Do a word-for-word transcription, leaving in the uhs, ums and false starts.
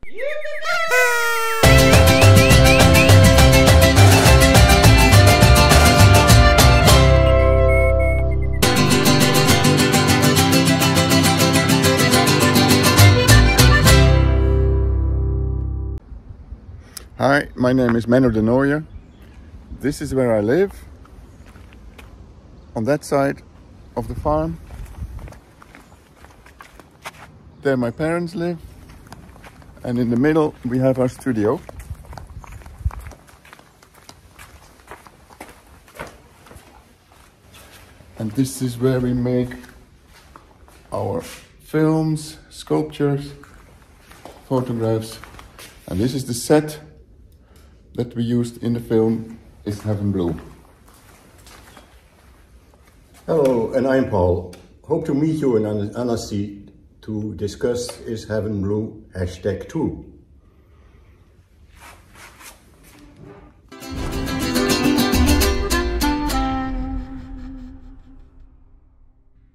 Hi, my name is Menno DE NOOIJER. This is where I live. On that side of the farm. There my parents live. And in the middle we have our studio. And this is where we make our films, sculptures, photographs. And this is the set that we used in the film Is Heaven Blue. Hello, and I'm Paul. Hope to meet you in Annecy to discuss Is Heaven Blue hashtag two.